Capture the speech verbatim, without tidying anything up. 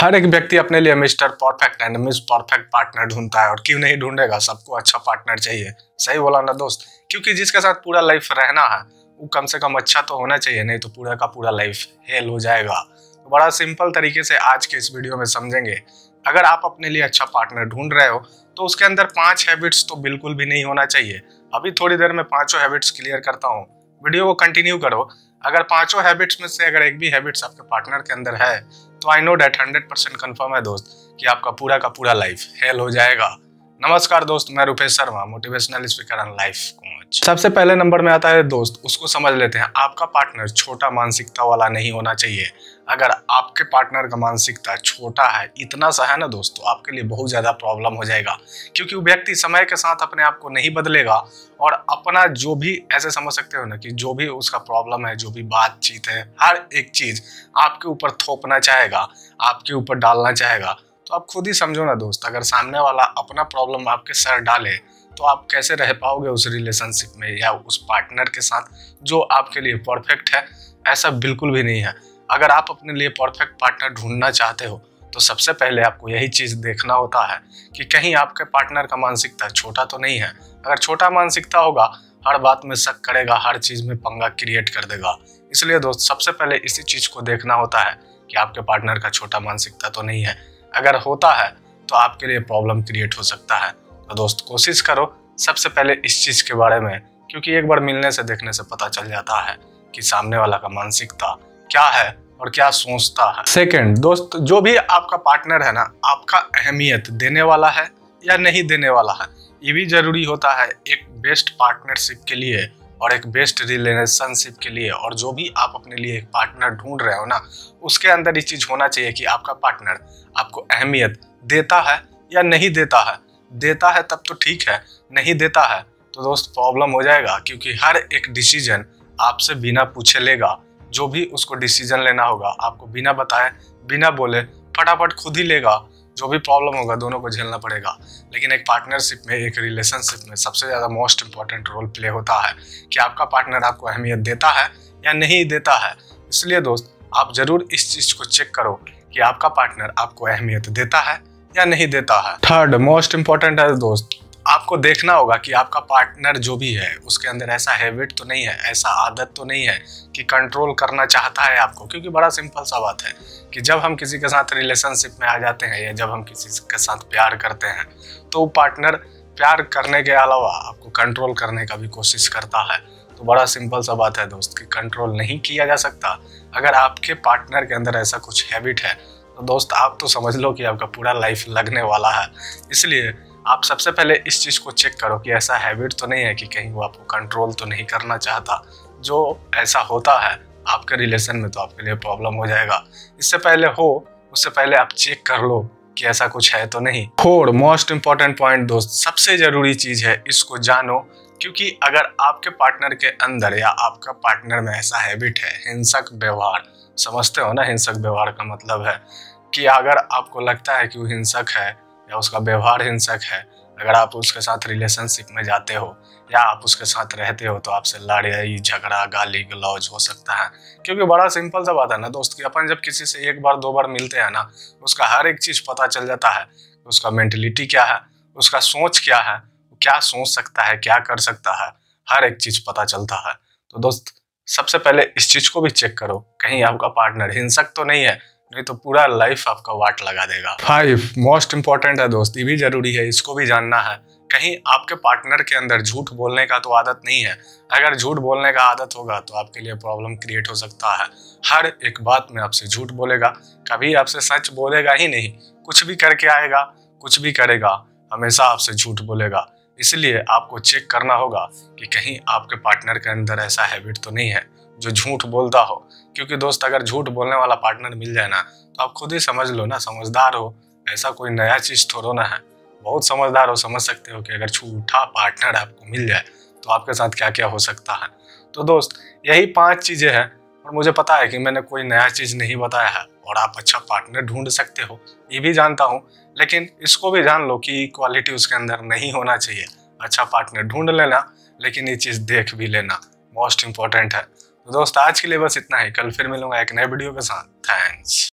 हर एक व्यक्ति अपने लिए mister perfect and miss perfect partner ढूंढता है, और क्यों नहीं ढूंढेगा। सबको अच्छा पार्टनर चाहिए। सही बोला ना दोस्त, क्योंकि जिसके साथ पूरा लाइफ रहना है वो कम से कम अच्छा तो होना चाहिए, नहीं तो पूरा का पूरा लाइफ हेल हो जाएगा। तो बड़ा सिंपल तरीके से आज के इस वीडियो में समझेंगे। अगर आप अपने लिए अच्छा पार्टनर ढूंढ रहे हो तो उसके अंदर पांच हैबिट्स तो बिल्कुल भी नहीं होना चाहिए। अभी थोड़ी देर में पांचों हैबिट्स क्लियर करता हूँ, वीडियो को कंटिन्यू करो। अगर पांचों हैबिट्स में से अगर एक भी हैबिट्स आपके पार्टनर के अंदर है तो I know that hundred percent confirm है दोस्त कि आपका पूरा का पूरा लाइफ हेल हो जाएगा। नमस्कार दोस्त, मैं Rupesh Sharma, motivational speaker and life coach. सबसे पहले नंबर में आता है दोस्त, उसको समझ लेते हैं। आपका पार्टनर छोटा मानसिकता वाला नहीं होना चाहिए। अगर आपके पार्टनर का मानसिकता छोटा है, इतना सा है ना दोस्त, तो आपके लिए बहुत ज्यादा प्रॉब्लम हो जाएगा, क्योंकि वो व्यक्ति समय के साथ अपने आप को नहीं बदलेगा और अपना जो भी, ऐसे समझ सकते हो ना कि जो भी उसका प्रॉब्लम है, जो भी बातचीत है, हर एक चीज आपके ऊपर थोपना चाहेगा, आपके ऊपर डालना चाहेगा। तो आप खुद ही समझो ना दोस्त, अगर सामने वाला अपना प्रॉब्लम आपके सर डाले तो आप कैसे रह पाओगे उस रिलेशनशिप में या उस पार्टनर के साथ जो आपके लिए परफेक्ट है। ऐसा बिल्कुल भी नहीं है। अगर आप अपने लिए परफेक्ट पार्टनर ढूंढना चाहते हो तो सबसे पहले आपको यही चीज देखना होता है कि कहीं आपके पार्टनर का मानसिकता छोटा तो नहीं है। अगर छोटा मानसिकता होगा, हर बात में शक करेगा, हर चीज में पंगा क्रिएट कर देगा। इसलिए दोस्त सबसे पहले इसी चीज को देखना होता है कि आपके पार्टनर का छोटा मानसिकता तो नहीं है। अगर होता है तो आपके लिए प्रॉब्लम क्रिएट हो सकता है। तो दोस्त कोशिश करो सबसे पहले इस चीज के बारे में, क्योंकि एक बार मिलने से देखने से पता चल जाता है कि सामने वाला का मानसिकता क्या है और क्या सोचता है। सेकंड दोस्त, जो भी आपका पार्टनर है ना, आपका अहमियत देने वाला है या नहीं देने वाला है, ये भी जरूरी होता है एक बेस्ट पार्टनरशिप के लिए और एक बेस्ट रिलेशनशिप के लिए। और जो भी आप अपने लिए एक पार्टनर ढूंढ रहे हो ना, उसके अंदर ये चीज होना चाहिए कि आपका पार्टनर आपको अहमियत देता है या नहीं देता है। देता है तब तो ठीक है, नहीं देता है तो दोस्त प्रॉब्लम हो जाएगा, क्योंकि हर एक डिसीजन आपसे बिना पूछे लेगा। जो भी उसको डिसीजन लेना होगा आपको बिना बताए, बिना बोले फटाफट खुद ही लेगा। जो भी प्रॉब्लम होगा दोनों को झेलना पड़ेगा। लेकिन एक पार्टनरशिप में, एक रिलेशनशिप में सबसे ज़्यादा मोस्ट इंपॉर्टेंट रोल प्ले होता है कि आपका पार्टनर आपको अहमियत देता है या नहीं देता है। इसलिए दोस्त आप जरूर इस चीज़ को चेक करो कि आपका पार्टनर आपको अहमियत देता है या नहीं देता है। थर्ड मोस्ट इंपॉर्टेंट है दोस्त, आपको देखना होगा कि आपका पार्टनर जो भी है उसके अंदर ऐसा हैबिट तो नहीं है, ऐसा आदत तो नहीं है कि कंट्रोल करना चाहता है आपको। क्योंकि बड़ा सिंपल सा बात है कि जब हम किसी के साथ रिलेशनशिप में आ जाते हैं या जब हम किसी के साथ प्यार करते हैं तो वो पार्टनर प्यार करने के अलावा आपको कंट्रोल करने का भी कोशिश करता है। तो बड़ा सिंपल सा बात है दोस्त कि कंट्रोल नहीं किया जा सकता। अगर आपके पार्टनर के अंदर ऐसा कुछ हैबिट है तो दोस्त आप तो समझ लो कि आपका पूरा लाइफ लगने वाला है। इसलिए आप सबसे पहले इस चीज़ को चेक करो कि ऐसा हैबिट तो नहीं है कि कहीं वो आपको कंट्रोल तो नहीं करना चाहता। जो ऐसा होता है आपके रिलेशन में तो आपके लिए प्रॉब्लम हो जाएगा। इससे पहले हो, उससे पहले आप चेक कर लो कि ऐसा कुछ है तो नहीं। फोर मोस्ट इंपॉर्टेंट पॉइंट दोस्त, सबसे ज़रूरी चीज़ है, इसको जानो। क्योंकि अगर आपके पार्टनर के अंदर या आपका पार्टनर में ऐसा हैबिट है, हिंसक व्यवहार, समझते हो ना, हिंसक व्यवहार का मतलब है कि अगर आपको लगता है कि वो हिंसक है या उसका व्यवहार हिंसक है, अगर आप उसके साथ रिलेशनशिप में जाते हो या आप उसके साथ रहते हो तो आपसे लड़ाई झगड़ा गाली गलौज हो सकता है। क्योंकि बड़ा सिंपल सा बात है ना दोस्त कि अपन जब किसी से एक बार दो बार मिलते हैं ना, उसका हर एक चीज़ पता चल जाता है। उसका मेंटलिटी क्या है, उसका सोच क्या है, वो क्या सोच सकता है, क्या कर सकता है, हर एक चीज़ पता चलता है। तो दोस्त सबसे पहले इस चीज़ को भी चेक करो कहीं आपका पार्टनर हिंसक तो नहीं है, नहीं तो पूरा लाइफ आपका वाट लगा देगा। फाइव मोस्ट इंपॉर्टेंट है दोस्त, ये भी जरूरी है, इसको भी जानना है। कहीं आपके पार्टनर के अंदर झूठ बोलने का तो आदत नहीं है। अगर झूठ बोलने का आदत होगा तो आपके लिए प्रॉब्लम क्रिएट हो सकता है। हर एक बात में आपसे झूठ बोलेगा, कभी आपसे सच बोलेगा ही नहीं। कुछ भी करके आएगा, कुछ भी करेगा, हमेशा आपसे झूठ बोलेगा। इसलिए आपको चेक करना होगा कि कहीं आपके पार्टनर के अंदर ऐसा हैबिट तो नहीं है जो झूठ बोलता हो। क्योंकि दोस्त अगर झूठ बोलने वाला पार्टनर मिल जाए ना तो आप खुद ही समझ लो ना, समझदार हो, ऐसा कोई नया चीज थोड़ा ना है, बहुत समझदार हो, समझ सकते हो कि अगर झूठा पार्टनर आपको मिल जाए तो आपके साथ क्या क्या हो सकता है। तो दोस्त यही पांच चीजें हैं, और मुझे पता है कि मैंने कोई नया चीज नहीं बताया है और आप अच्छा पार्टनर ढूंढ सकते हो, ये भी जानता हूँ। लेकिन इसको भी जान लो कि क्वालिटी उसके अंदर नहीं होना चाहिए। अच्छा पार्टनर ढूंढ लेना, लेकिन ये चीज देख भी लेना, मोस्ट इंपॉर्टेंट है। तो दोस्त आज के लिए बस इतना ही। कल फिर मिलूंगा एक नए वीडियो के साथ। थैंक्स।